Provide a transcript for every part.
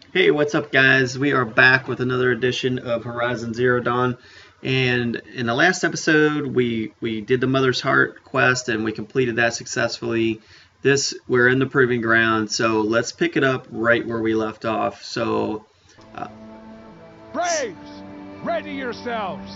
Hey, what's up, guys? We are back with another edition of Horizon Zero Dawn. And in the last episode, we did the Mother's Heart quest and we completed that successfully. We're in the Proving Ground, so let's pick it up right where we left off. Uh, Braves, ready yourselves!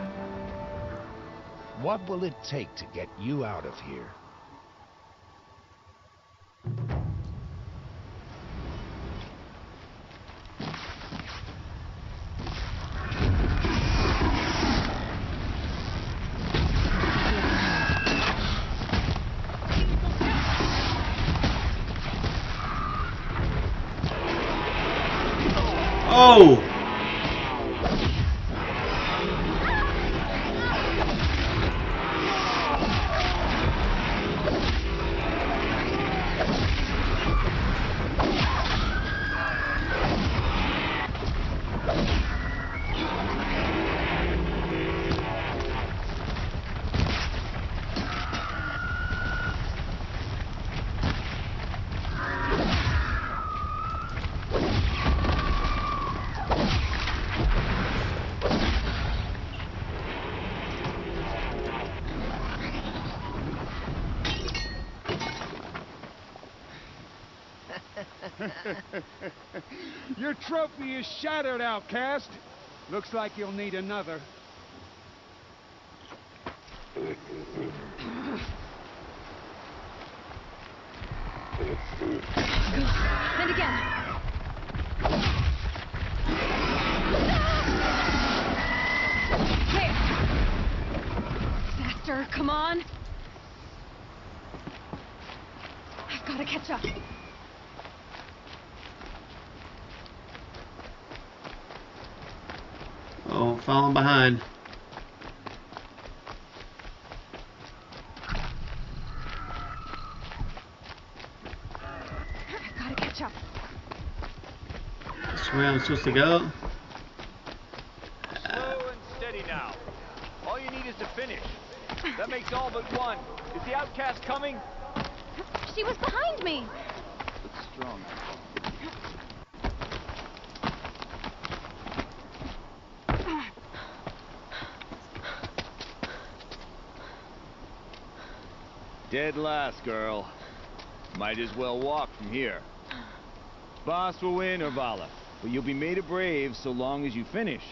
What will it take to get you out of here? oh! Your trophy is shattered, outcast. Looks like you'll need another. And again. There. Faster, come on. I've got to catch up. Oh, falling behind. I've got to catch up. That's where I'm supposed to go. Slow and steady now. All you need is to finish. That makes all but one. Is the outcast coming? She was behind me. Looks strong. Dead last, girl. Might as well walk from here. Boss will win, Urvala, but you'll be made a brave so long as you finish.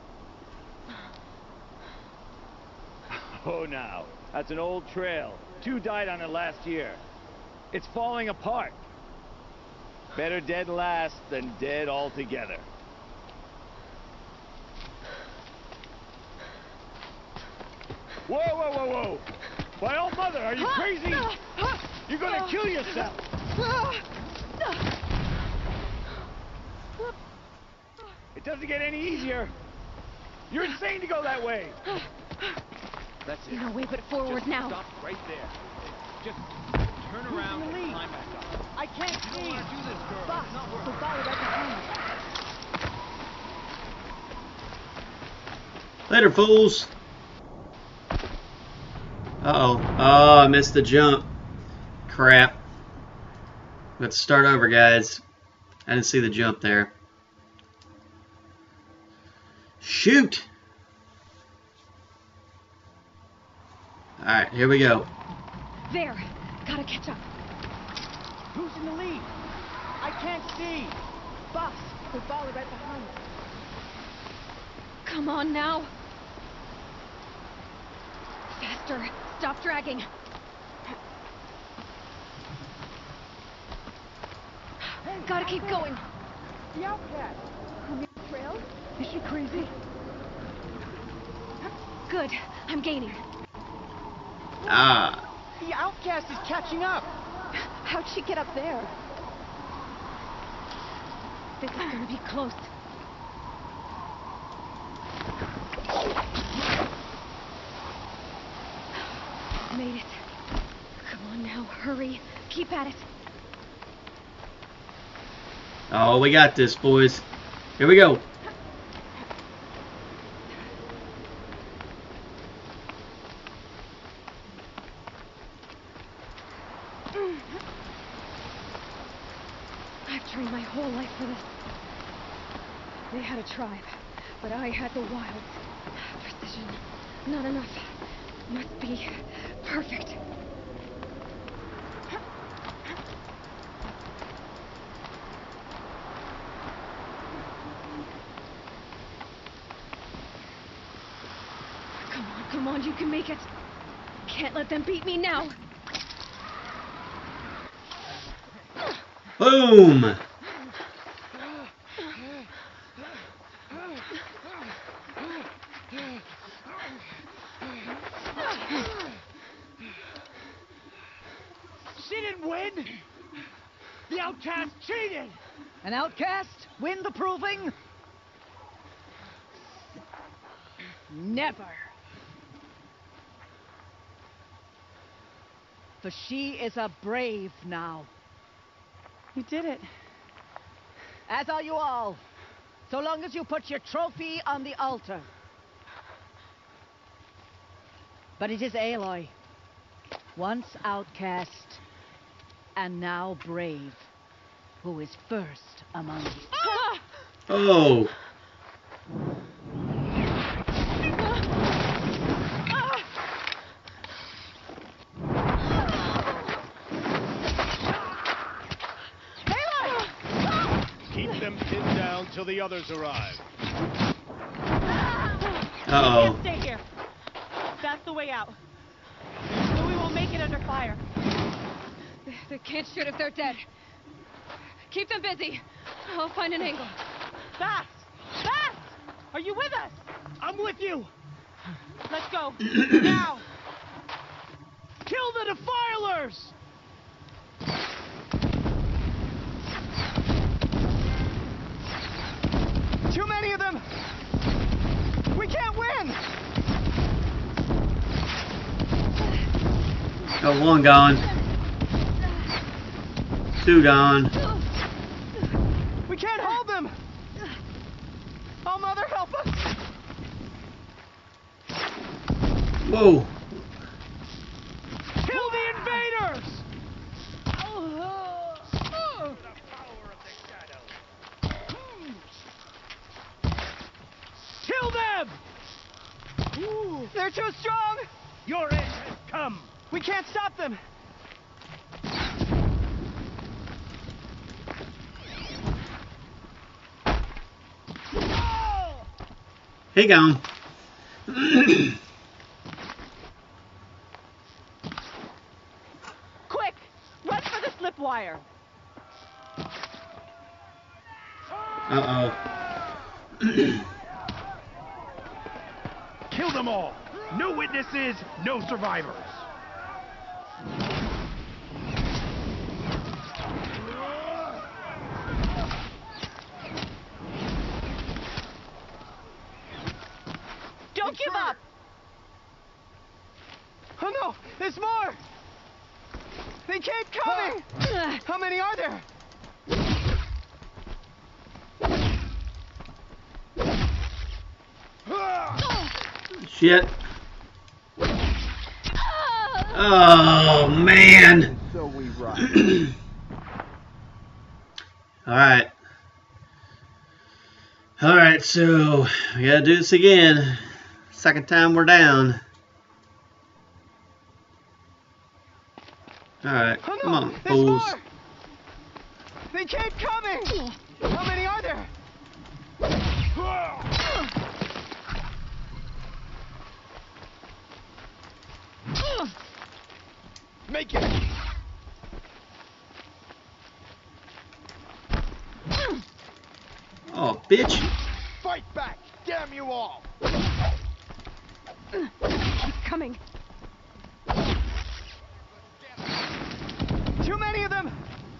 Oh, now, that's an old trail. 2 died on it last year. It's falling apart. Better dead last than dead altogether. Whoa, whoa, whoa, whoa! My old mother, are you crazy? You're gonna kill yourself! It doesn't get any easier. You're insane to go that way. That's it. No way but forward Just now. stop right there. Just turn around and climb back up. I can't You don't see. want to do this, girl. Boss, It's not worth we'll it. follow right behind. Later, fools. Uh-oh. Oh, I missed the jump. Crap. Let's start over, guys. I didn't see the jump there. Shoot! Alright, here we go. There. Gotta catch up. Who's in the lead? I can't see. Boss, we'll follow right behind. Come on now. Faster. Stop dragging. Gotta keep going. The outcast. On the trail? Is she crazy? Good. I'm gaining. Ah. The outcast is catching up. How'd she get up there? This is gonna be close. Made it. Come on now, hurry. Keep at it. Oh, we got this, boys. Here we go. I've trained my whole life for this. They had a tribe, but I had the wilds. Precision. Not enough. Must be perfect. Come on, you can make it. Can't let them beat me now. Boom! She didn't win! The outcast cheated! An outcast? Win the proving? Never. For she is a brave now. You did it. As are you all. So long as you put your trophy on the altar. But it is Aloy. Once outcast, and now brave, who is first among you. Oh! Keep them pinned down till the others arrive. Uh-oh. Can't stay here. That's the way out. But we won't make it under fire. They can't shoot if they're dead. Keep them busy. I'll find an angle. Fast! Fast! Are you with us? I'm with you! Let's go. Now! Kill the defilers! Too many of them! We can't win! Got one gone. Two gone. We can't hold them! Oh, Mother, help us! Whoa. Kill the invaders! Kill them! They're too strong! Your end has come. We can't stop them! Hey, gone. Quick! Run for the slip wire. Uh-oh. Kill them all. No witnesses, no survivors. Don't give up! Oh no! There's more! They keep coming! How many are there? Shit. Oh, man. So we rock. Alright. Alright, so we gotta do this again. Second time we're down. Alright, Oh no! come on, There's fools. more! They keep coming! How many are there? Make it. Oh, bitch. Fight back. Damn you all. Keep coming. Too many of them!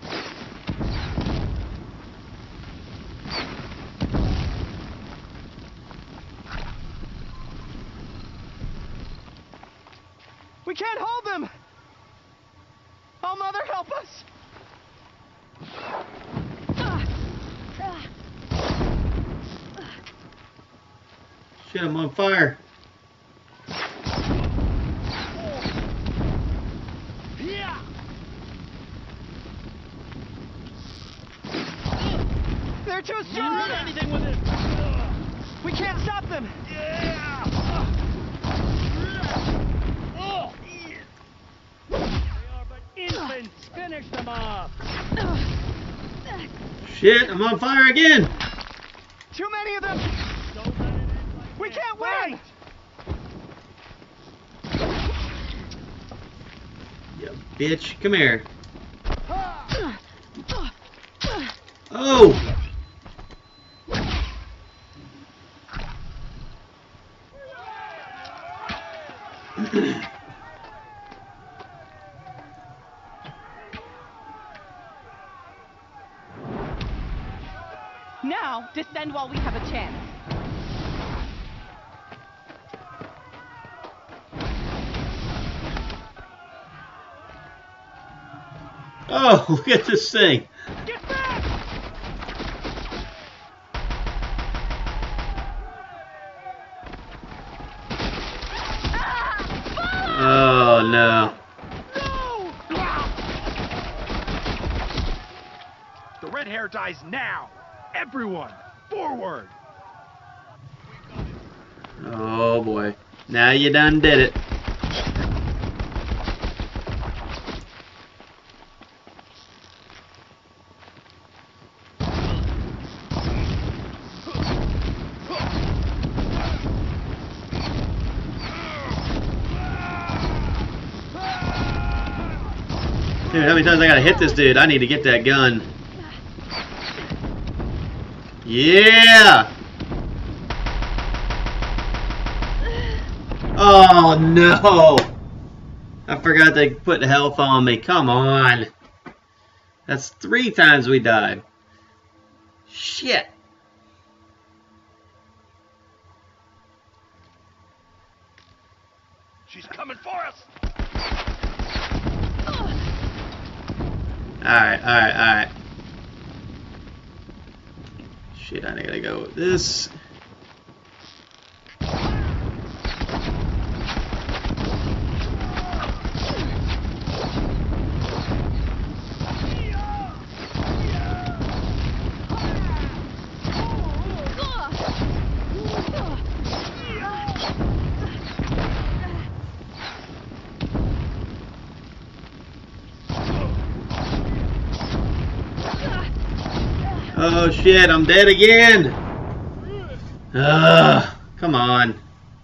We can't hold them! Oh, Mother, help us! Shit, I'm on fire. Yeah! They're too strong! Anything with it. can't stop them! They are but infants. Finish them off. Shit, I'm on fire again. Too many of them! We can't win! You bitch, come here. Oh! Now, descend while we have a chance. Oh, look at this thing. Get back! Oh no. The red hair dies now. Everyone, forward. Oh boy. Now you done did it. Dude, how many times I gotta hit this dude? I need to get that gun. Yeah! Oh no! I forgot they put health on me. Come on. That's 3 times we died. Shit. She's coming for us. Alright. Shit, I gotta go with this. Oh shit, I'm dead again! Ugh, come on.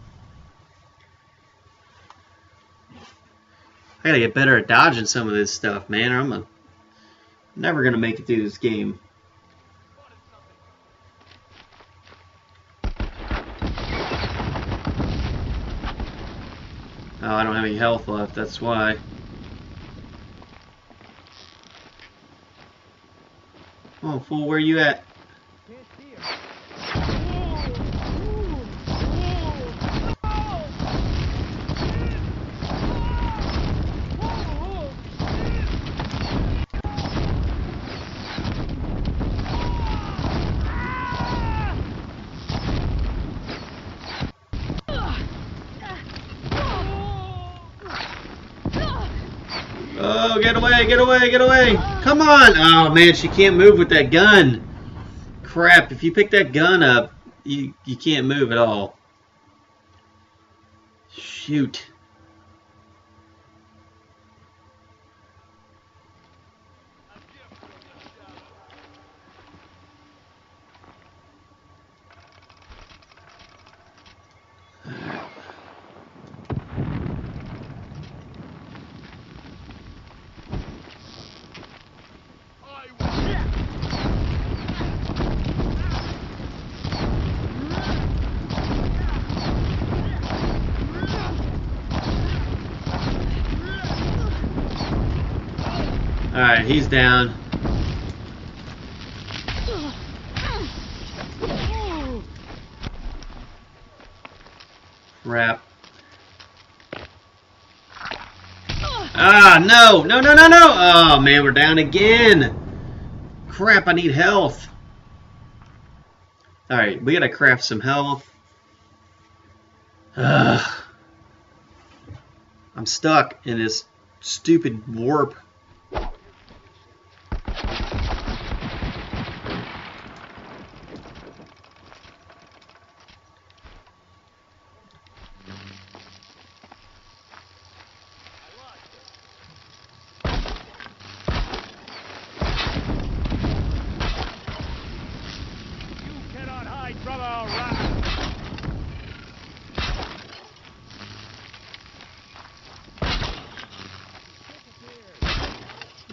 I gotta get better at dodging some of this stuff, man, or I'm never gonna make it through this game. Oh, I don't have any health left, that's why. Oh, fool, where you at? Oh, get away, get away, get away! Come on! Oh man, she can't move with that gun. Crap, if you pick that gun up, you can't move at all. Shoot. Alright, he's down. Crap. Ah, no! No, no, no, no! Oh, man, we're down again! Crap, I need health. Alright, we gotta craft some health. Ugh. I'm stuck in this stupid warp.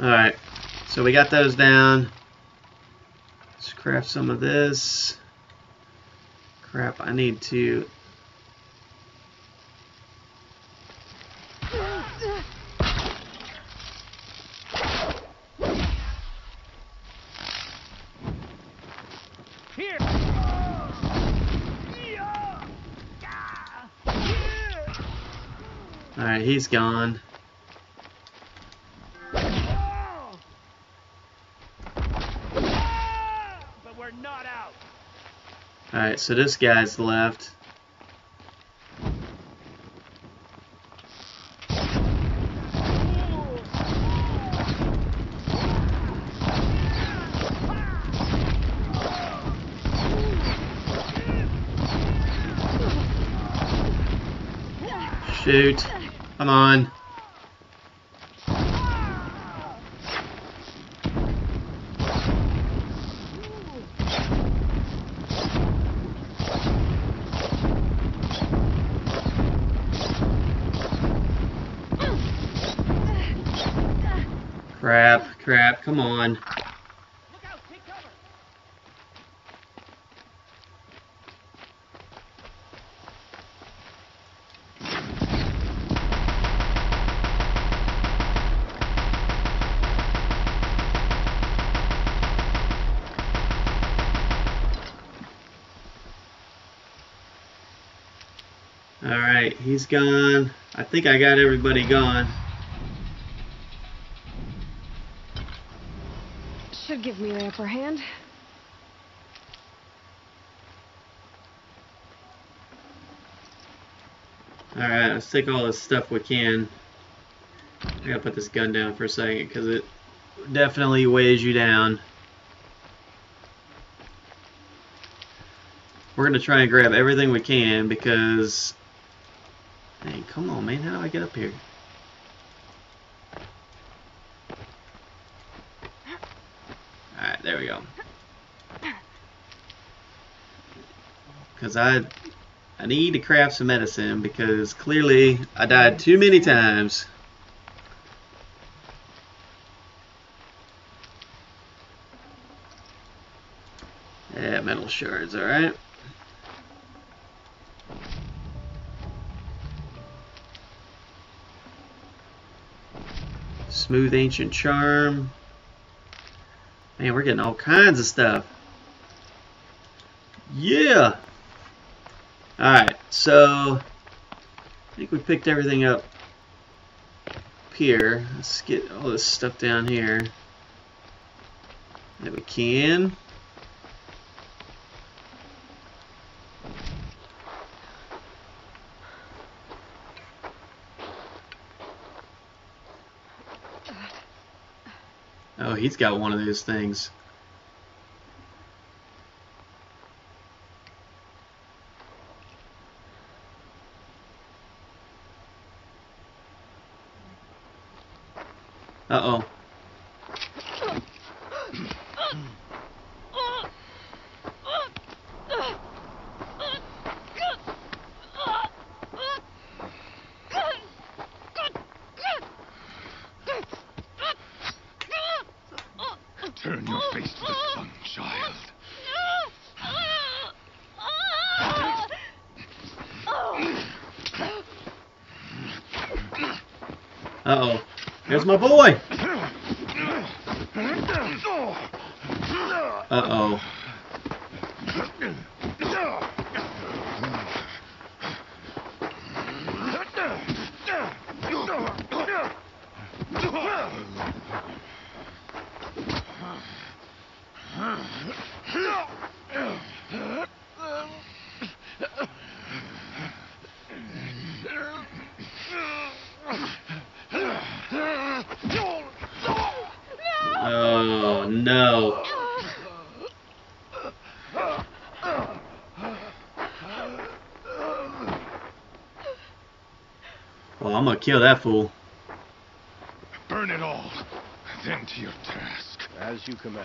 Alright, so we got those down. Let's craft some of this. Crap, I need to... Here. Alright, he's gone. But we're not out. Alright, so this guy's left. Shoot. Come on. Crap, come on. Look out, take cover. Alright, he's gone. I think I got everybody gone. Should give me the upper hand. Alright, let's take all this stuff we can. I gotta put this gun down for a second because it definitely weighs you down. We're gonna try and grab everything we can because... Hey, come on, man. How do I get up here? Alright, there we go. Because I need to craft some medicine because clearly I died too many times. Yeah, metal shards, alright. Smooth ancient charm. Man, we're getting all kinds of stuff. Yeah! Alright, so I think we picked everything up here. Let's get all this stuff down here that we can. Oh, he's got one of those things. Uh-oh. Turn your face to the sun, child. Uh-oh. There's my boy! Uh-oh. Oh, no. Well, I'm gonna kill that fool. Burn it all, then to your task. As you command.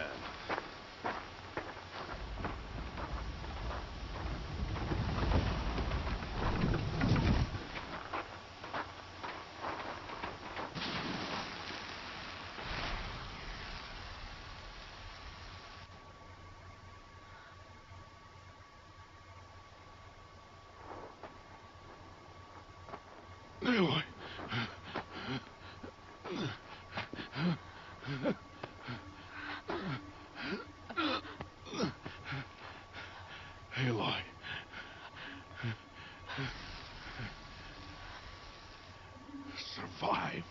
Aloy. Survive.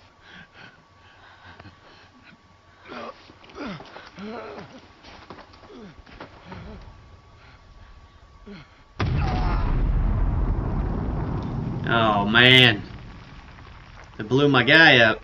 Oh man, it blew my guy up.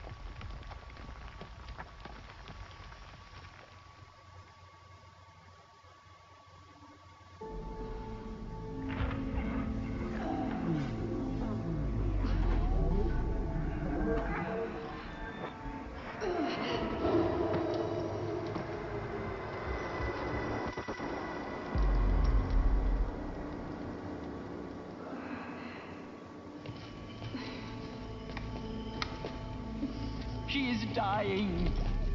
She is dying.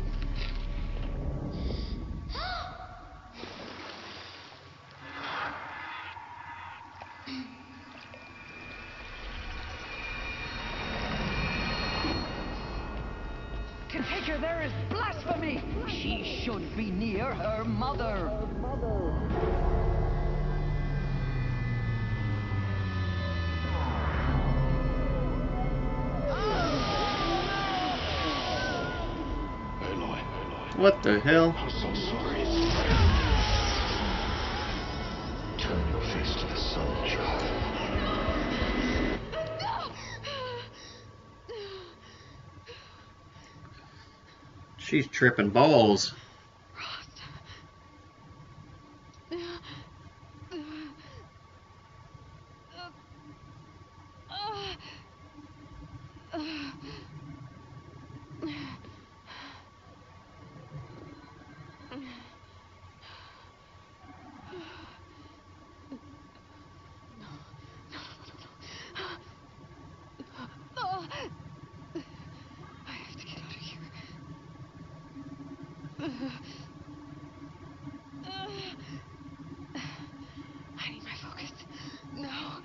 Configure, there is blasphemy! She should be near her mother. What the hell? I'm so sorry. Turn your face to the sun, child. She's tripping balls. I need my focus. No.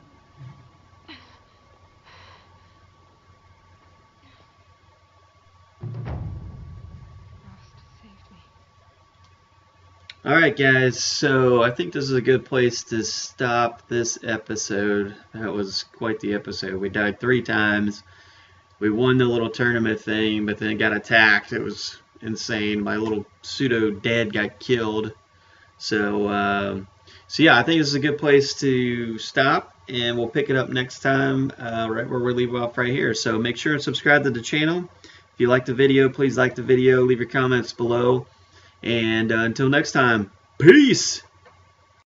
Frost saved me. Alright guys, so I think this is a good place to stop this episode. That was quite the episode. We died 3 times. We won the little tournament thing, but then got attacked. It was insane. My little pseudo dad got killed. So yeah, I think this is a good place to stop, and we'll pick it up next time right where we leave off right here. So make sure and subscribe to the channel. If you like the video, please like the video. Leave your comments below. And until next time, peace!